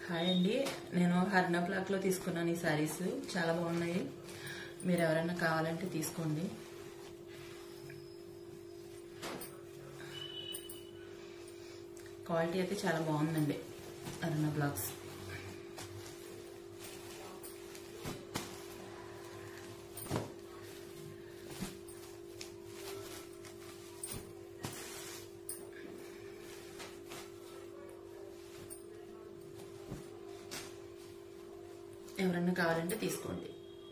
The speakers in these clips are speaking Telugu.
హాయ్ అండి, నేను హర్ణ బ్లాక్లో తీసుకున్నాను ఈ శారీస్. చాలా బాగున్నాయి. మీరు ఎవరైనా కావాలంటే తీసుకోండి. క్వాలిటీ అయితే చాలా బాగుందండి హర్ణ బ్లాక్స్. ఎవరన్నా కావాలంటే తీసుకోండి.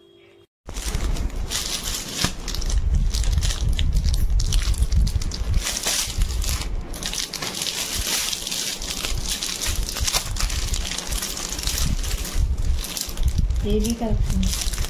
ఏబీ కలెక్షన్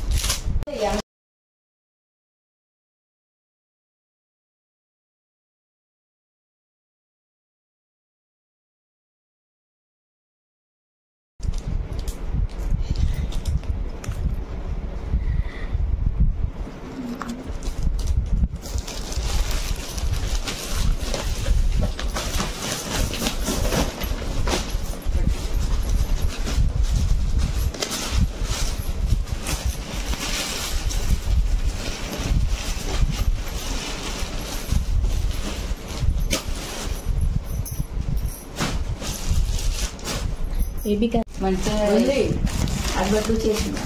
ఏబీ మంచిగా అడ్వర్టైజ్ చేసింది.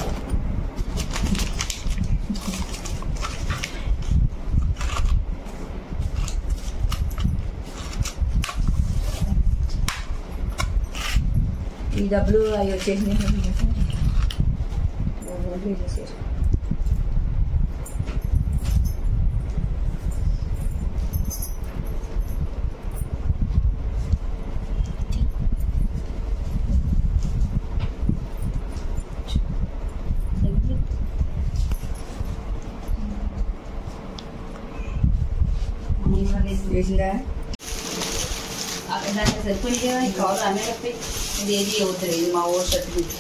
ఈ డబ్బులు అవి వచ్చేసినాయి. సరిపోయింది. కావాలి అన్నీ చెప్పి ఇది ఏది అవుతుంది. ఇది మా ఊరు సర్టిఫికెట్.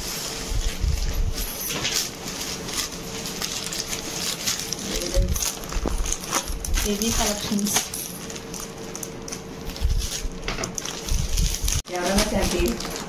ఇది కలెక్షన్స్ ఎవరైనా చెప్పి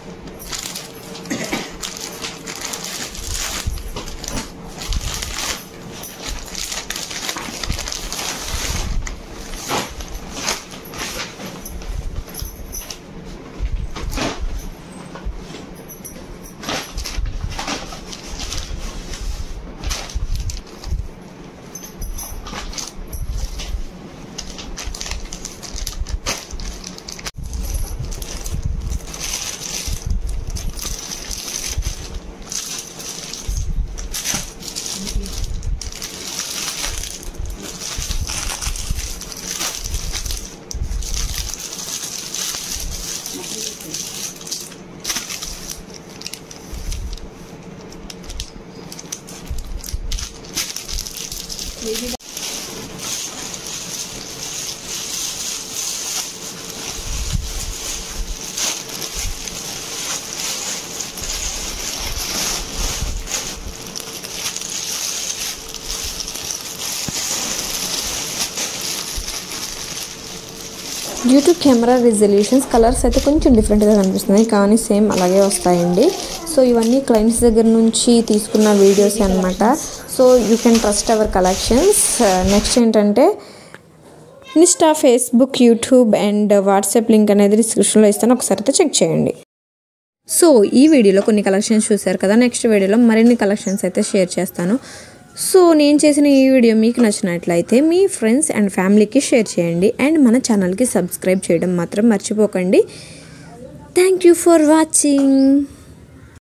due to camera resolutions colours అయితే కొంచెం డిఫరెంట్గా కనిపిస్తున్నాయి, కానీ సేమ్ అలాగే వస్తాయండి. సో ఇవన్నీ క్లయింట్స్ దగ్గర నుంచి తీసుకున్న వీడియోస్ అనమాట. So you can trust our collections. Next ఏంటంటే Insta, Facebook, YouTube and WhatsApp link అనేది డిస్క్రిప్షన్లో ఇస్తాను, ఒకసారి అయితే చెక్ చేయండి. సో ఈ వీడియోలో కొన్ని కలెక్షన్స్ చూశారు కదా, నెక్స్ట్ వీడియోలో మరిన్ని కలెక్షన్స్ అయితే షేర్ చేస్తాను. సో నేను చేసిన ఈ వీడియో మీకు నచ్చినట్లయితే మీ ఫ్రెండ్స్ అండ్ ఫ్యామిలీకి షేర్ చేయండి అండ్ మన ఛానల్కి సబ్స్క్రైబ్ చేయడం మాత్రం మర్చిపోకండి. Thank you for watching.